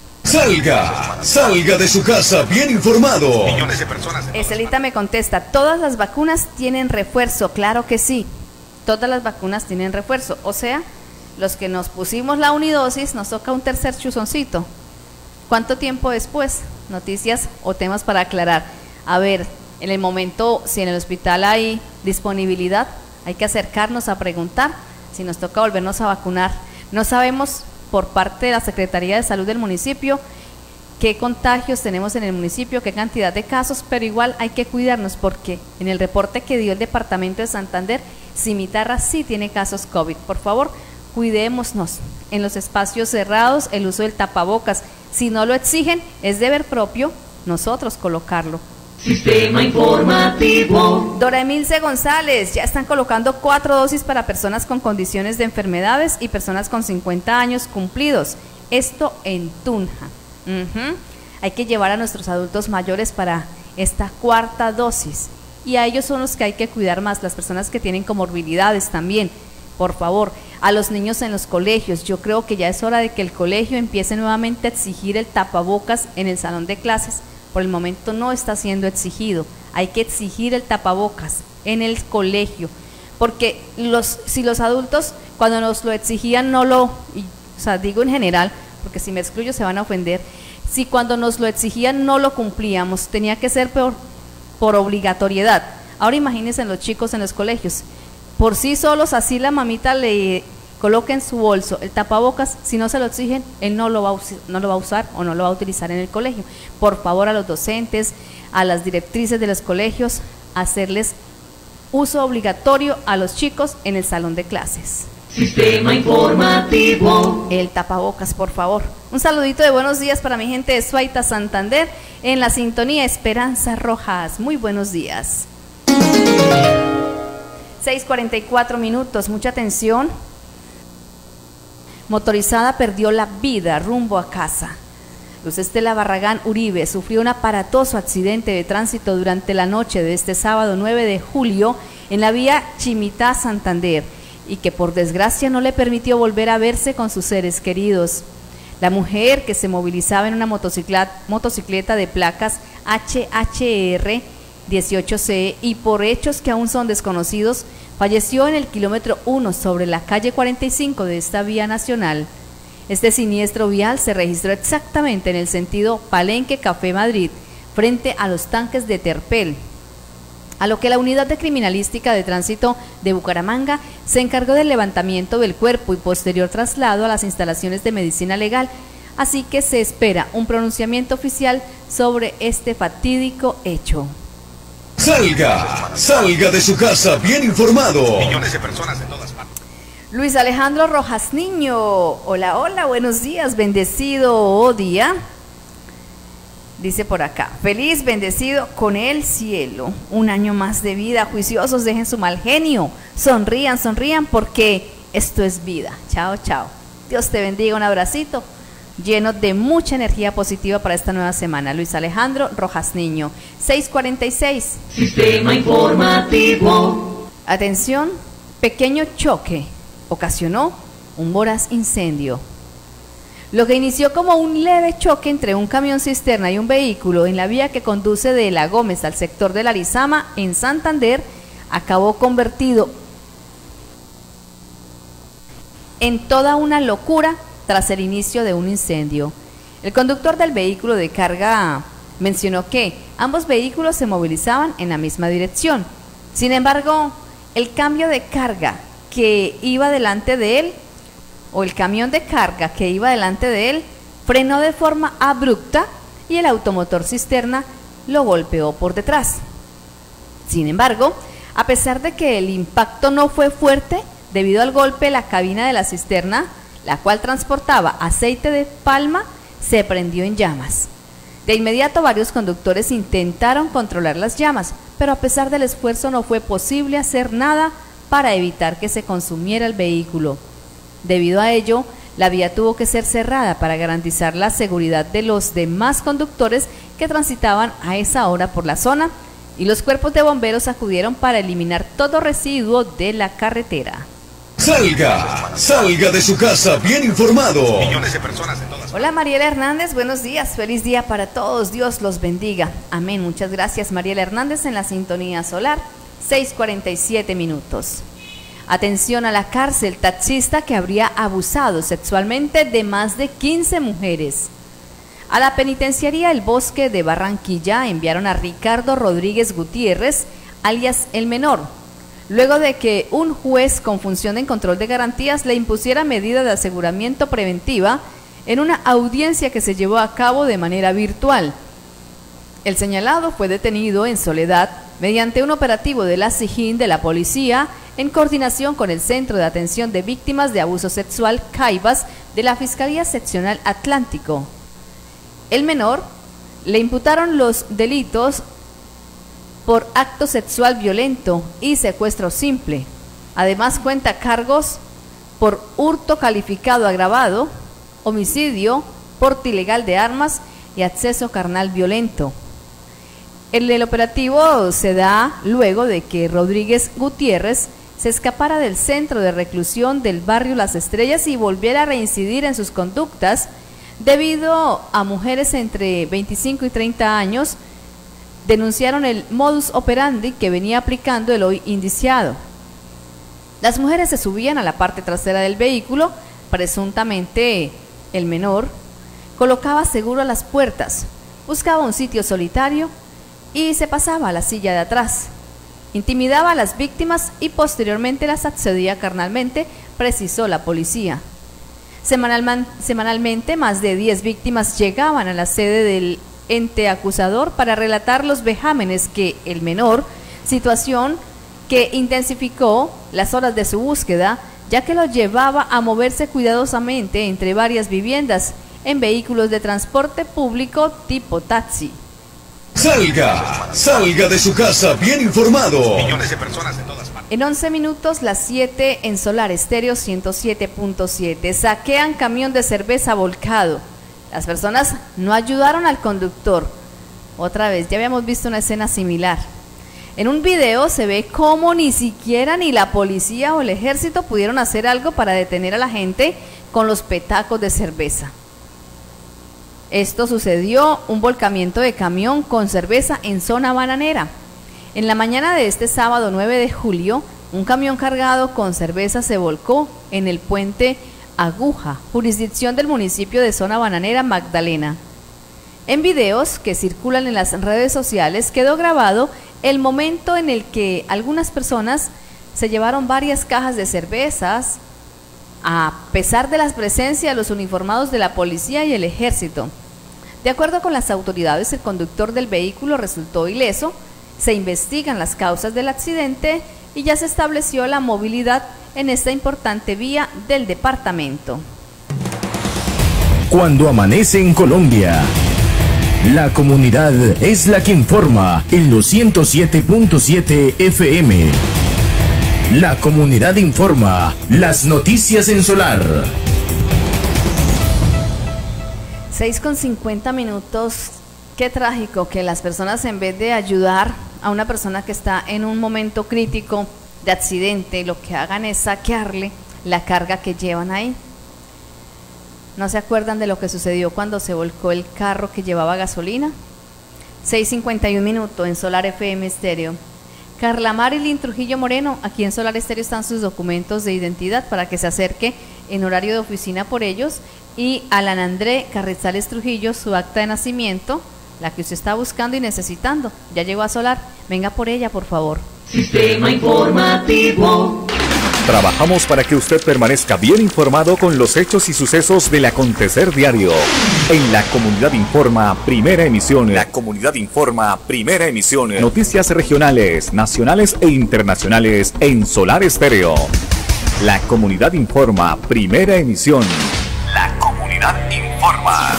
Salga de su casa bien informado. Millones de personas. Estelita me contesta, ¿todas las vacunas tienen refuerzo? Claro que sí, todas las vacunas tienen refuerzo, o sea, los que nos pusimos la unidosis nos toca un tercer chuzoncito. ¿Cuánto tiempo después? Noticias o temas para aclarar. A ver, en el momento, si en el hospital hay disponibilidad, hay que acercarnos a preguntar si nos toca volvernos a vacunar. No sabemos por parte de la Secretaría de Salud del municipio qué contagios tenemos en el municipio, qué cantidad de casos, pero igual hay que cuidarnos porque en el reporte que dio el departamento de Santander, Cimitarra sí tiene casos COVID. Por favor, cuidémonos. En los espacios cerrados, el uso del tapabocas, si no lo exigen, es deber propio nosotros colocarlo. Sistema informativo. Dora Emilce González, ya están colocando 4 dosis para personas con condiciones de enfermedades y personas con 50 años cumplidos. Esto en Tunja. Hay que llevar a nuestros adultos mayores para esta 4ª dosis. Y a ellos son los que hay que cuidar más, las personas que tienen comorbilidades también. Por favor, a los niños en los colegios, yo creo que ya es hora de que el colegio empiece nuevamente a exigir el tapabocas en el salón de clases. Por el momento no está siendo exigido, hay que exigir el tapabocas en el colegio, porque si los adultos cuando nos lo exigían o sea, digo en general, porque si me excluyo se van a ofender, si cuando nos lo exigían no lo cumplíamos, tenía que ser por obligatoriedad. Ahora imagínense los chicos en los colegios, por sí solos, así la mamita le coloca en su bolso el tapabocas, si no se lo exigen, él no lo va a usar o no lo va a utilizar en el colegio. Por favor, a los docentes, a las directrices de los colegios, hacerles uso obligatorio a los chicos en el salón de clases. Sistema informativo. El tapabocas, por favor. Un saludito de buenos días para mi gente de Suaita, Santander, en la sintonía Esperanza Rojas. Muy buenos días. 6:44, mucha atención. Motorizada perdió la vida rumbo a casa. Luz Estela Barragán Uribe sufrió un aparatoso accidente de tránsito durante la noche de este sábado 9 de julio en la vía Chimitá-Santander y que por desgracia no le permitió volver a verse con sus seres queridos. La mujer, que se movilizaba en una motocicleta de placas HHR 18C y por hechos que aún son desconocidos, falleció en el kilómetro 1 sobre la calle 45 de esta vía nacional. Este siniestro vial se registró exactamente en el sentido Palenque-Café Madrid, frente a los tanques de Terpel, a lo que la Unidad de Criminalística de Tránsito de Bucaramanga se encargó del levantamiento del cuerpo y posterior traslado a las instalaciones de medicina legal, así que se espera un pronunciamiento oficial sobre este fatídico hecho. Salga de su casa bien informado. Millones de personas en todas partes. Luis Alejandro Rojas Niño, hola, hola, buenos días, bendecido día. Dice por acá, feliz, bendecido con el cielo, un año más de vida, juiciosos, dejen su mal genio, sonrían, porque esto es vida. Chao, chao. Dios te bendiga, un abracito lleno de mucha energía positiva para esta nueva semana. Luis Alejandro Rojas Niño, 6:46. Sistema informativo. Atención, pequeño choque ocasionó un voraz incendio. Lo que inició como un leve choque entre un camión cisterna y un vehículo en la vía que conduce de La Gómez al sector de la Arizama en Santander acabó convertido en toda una locura tras el inicio de un incendio. El conductor del vehículo de carga mencionó que ambos vehículos se movilizaban en la misma dirección. Sin embargo, el cambio de carga que iba delante de él, o el camión de carga que iba delante de él, frenó de forma abrupta y el automotor cisterna lo golpeó por detrás. Sin embargo, a pesar de que el impacto no fue fuerte, debido al golpe, la cabina de la cisterna, la cual transportaba aceite de palma, se prendió en llamas. De inmediato varios conductores intentaron controlar las llamas, pero a pesar del esfuerzo no fue posible hacer nada para evitar que se consumiera el vehículo. Debido a ello, la vía tuvo que ser cerrada para garantizar la seguridad de los demás conductores que transitaban a esa hora por la zona, y los cuerpos de bomberos acudieron para eliminar todo residuo de la carretera. Salga de su casa bien informado. Millones de personas en todas partes. Hola Mariela Hernández, buenos días, feliz día para todos, Dios los bendiga. Amén, muchas gracias Mariela Hernández en la sintonía solar, 6:47 minutos. Atención a la cárcel, taxista que habría abusado sexualmente de más de 15 mujeres. A la penitenciaría El Bosque de Barranquilla enviaron a Ricardo Rodríguez Gutiérrez, alias El Menor, luego de que un juez con función de control de garantías le impusiera medida de aseguramiento preventiva en una audiencia que se llevó a cabo de manera virtual. El señalado fue detenido en soledad mediante un operativo de la SIJIN de la policía en coordinación con el Centro de Atención de Víctimas de Abuso Sexual CAIVAS de la Fiscalía Seccional Atlántico. El menor le imputaron los delitos por acto sexual violento y secuestro simple. Además cuenta cargos por hurto calificado agravado, homicidio, porte ilegal de armas y acceso carnal violento. El operativo se da luego de que Rodríguez Gutiérrez se escapara del centro de reclusión del barrio Las Estrellas y volviera a reincidir en sus conductas debido a mujeres entre 25 y 30 años denunciaron el modus operandi que venía aplicando el hoy indiciado. Las mujeres se subían a la parte trasera del vehículo, presuntamente el menor colocaba seguro las puertas, buscaba un sitio solitario y se pasaba a la silla de atrás. Intimidaba a las víctimas y posteriormente las accedía carnalmente, precisó la policía. Semanalmente, más de 10 víctimas llegaban a la sede del ente acusador para relatar los vejámenes que el menor, situación que intensificó las horas de su búsqueda, ya que lo llevaba a moverse cuidadosamente entre varias viviendas en vehículos de transporte público tipo taxi. Salga de su casa bien informado. Millones de personas en todas partes. En 11 minutos, las 7 en Solar Estéreo 107.7. Saquean camión de cerveza volcado. Las personas no ayudaron al conductor. Otra vez, ya habíamos visto una escena similar. En un video se ve cómo ni siquiera ni la policía o el ejército pudieron hacer algo para detener a la gente con los petacos de cerveza. Esto sucedió un volcamiento de camión con cerveza en zona bananera. En la mañana de este sábado 9 de julio, un camión cargado con cerveza se volcó en el puente Aguja, jurisdicción del municipio de Zona Bananera, Magdalena. En videos que circulan en las redes sociales quedó grabado el momento en el que algunas personas se llevaron varias cajas de cervezas, a pesar de la presencia de los uniformados de la policía y el ejército. De acuerdo con las autoridades, el conductor del vehículo resultó ileso, se investigan las causas del accidente y ya se estableció la movilidad en esta importante vía del departamento. Cuando amanece en Colombia, la comunidad es la que informa en los 107.7 FM. La comunidad informa, las noticias en Solar. 6:50. Qué trágico que las personas, en vez de ayudar a una persona que está en un momento crítico de accidente, lo que hagan es saquearle la carga que llevan ahí. ¿No se acuerdan de lo que sucedió cuando se volcó el carro que llevaba gasolina? 6:51 en Solar FM Estéreo. Carla Marilyn Trujillo Moreno, aquí en Solar Estéreo están sus documentos de identidad para que se acerque en horario de oficina por ellos. Y Alan André Carrizales Trujillo, su acta de nacimiento, la que usted está buscando y necesitando. Ya llegó a Solar, venga por ella, por favor. Sistema informativo. Trabajamos para que usted permanezca bien informado con los hechos y sucesos del acontecer diario. En La Comunidad Informa, primera emisión. La Comunidad Informa, primera emisión. Noticias regionales, nacionales e internacionales en Solar Estéreo. La Comunidad Informa, primera emisión. La Comunidad Informa.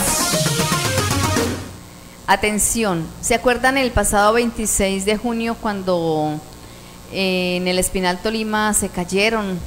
Atención, ¿se acuerdan el pasado 26 de junio cuando en el Espinal Tolima se cayeron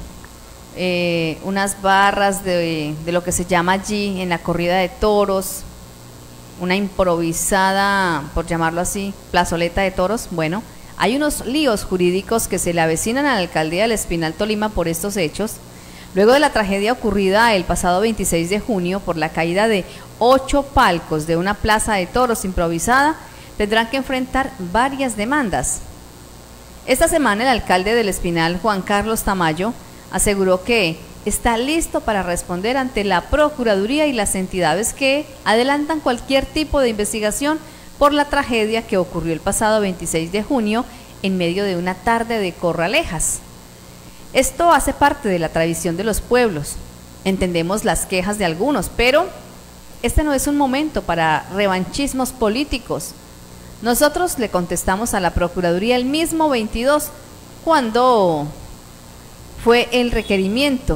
unas barras de lo que se llama allí en la corrida de toros, una improvisada, por llamarlo así, plazoleta de toros? Bueno, hay unos líos jurídicos que se le avecinan a la alcaldía del Espinal Tolima por estos hechos, luego de la tragedia ocurrida el pasado 26 de junio por la caída de 8 palcos de una plaza de toros improvisada. Tendrán que enfrentar varias demandas. Esta semana el alcalde del Espinal, Juan Carlos Tamayo, aseguró que está listo para responder ante la Procuraduría y las entidades que adelantan cualquier tipo de investigación por la tragedia que ocurrió el pasado 26 de junio en medio de una tarde de corralejas. Esto hace parte de la tradición de los pueblos. Entendemos las quejas de algunos, pero este no es un momento para revanchismos políticos. Nosotros le contestamos a la Procuraduría el mismo 22, cuando fue el requerimiento.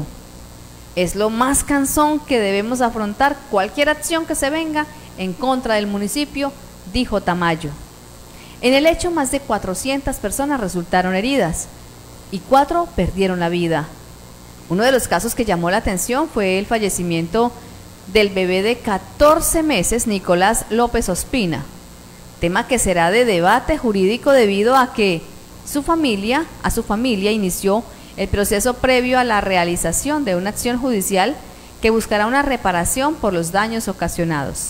Es lo más cansón que debemos afrontar cualquier acción que se venga en contra del municipio, dijo Tamayo. En el hecho, más de 400 personas resultaron heridas y 4 perdieron la vida. Uno de los casos que llamó la atención fue el fallecimiento del bebé de 14 meses, Nicolás López Ospina, tema que será de debate jurídico debido a que a su familia inició el proceso previo a la realización de una acción judicial que buscará una reparación por los daños ocasionados.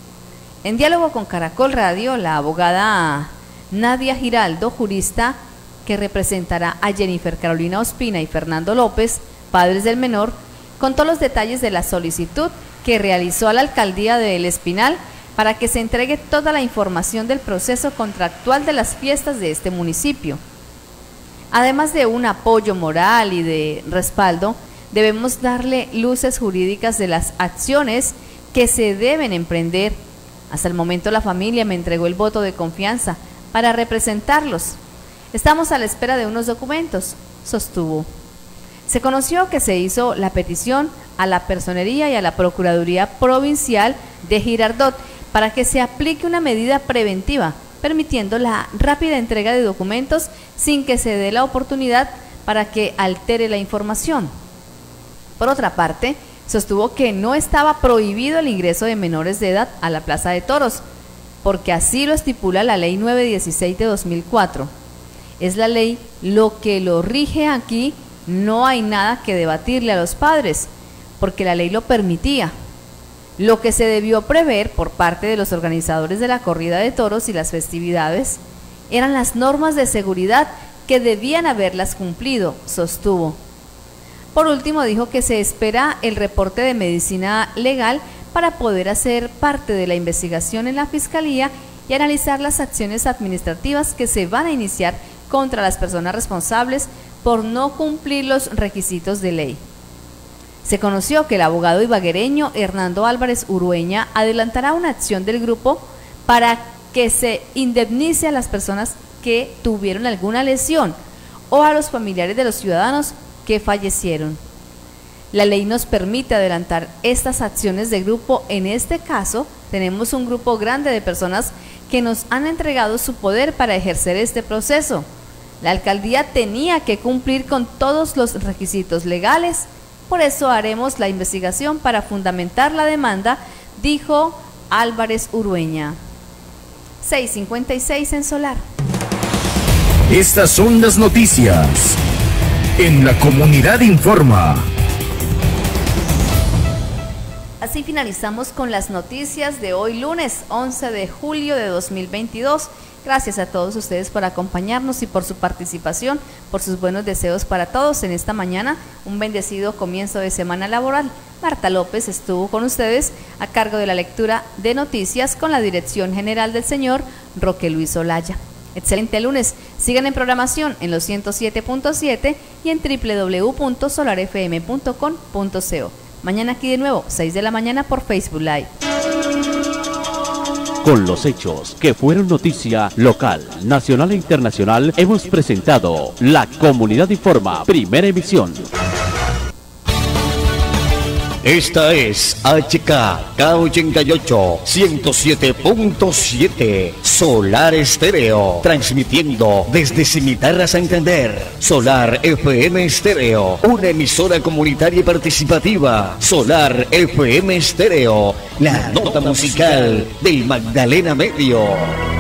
En diálogo con Caracol Radio, la abogada Nadia Giraldo, jurista que representará a Jennifer Carolina Ospina y Fernando López, padres del menor, contó los detalles de la solicitud que realizó a la alcaldía de El Espinal para que se entregue toda la información del proceso contractual de las fiestas de este municipio. Además de un apoyo moral y de respaldo, debemos darle luces jurídicas de las acciones que se deben emprender. Hasta el momento la familia me entregó el voto de confianza para representarlos. Estamos a la espera de unos documentos, sostuvo. Se conoció que se hizo la petición a la Personería y a la Procuraduría Provincial de Girardot para que se aplique una medida preventiva, permitiendo la rápida entrega de documentos sin que se dé la oportunidad para que altere la información. Por otra parte, sostuvo que no estaba prohibido el ingreso de menores de edad a la Plaza de Toros, porque así lo estipula la Ley 916 de 2004. Es la ley lo que lo rige aquí, no hay nada que debatirle a los padres, porque la ley lo permitía. Lo que se debió prever por parte de los organizadores de la corrida de toros y las festividades eran las normas de seguridad que debían haberlas cumplido, sostuvo. Por último, dijo que se espera el reporte de medicina legal para poder hacer parte de la investigación en la Fiscalía y analizar las acciones administrativas que se van a iniciar contra las personas responsables por no cumplir los requisitos de ley. Se conoció que el abogado ibaguereño Hernando Álvarez Urueña adelantará una acción del grupo para que se indemnice a las personas que tuvieron alguna lesión o a los familiares de los ciudadanos que fallecieron. La ley nos permite adelantar estas acciones de grupo. En este caso, tenemos un grupo grande de personas que nos han entregado su poder para ejercer este proceso. La alcaldía tenía que cumplir con todos los requisitos legales, por eso haremos la investigación para fundamentar la demanda, dijo Álvarez Urueña. 6:56 en Solar. Estas son las noticias en La Comunidad Informa. Así finalizamos con las noticias de hoy lunes 11 de julio de 2022. Gracias a todos ustedes por acompañarnos y por su participación, por sus buenos deseos para todos en esta mañana. Un bendecido comienzo de semana laboral. Marta López estuvo con ustedes a cargo de la lectura de noticias con la dirección general del señor Roque Luis Olaya. Excelente lunes. Sigan en programación en los 107.7 y en www.solarfm.com.co. Mañana aquí de nuevo, 6 de la mañana por Facebook Live. Con los hechos que fueron noticia local, nacional e internacional, hemos presentado La Comunidad Informa, primera emisión. Esta es HKK88 107.7 Solar Estéreo, transmitiendo desde Cimitarra Santander. Solar FM Estéreo, una emisora comunitaria y participativa. Solar FM Estéreo, la nota musical del Magdalena Medio.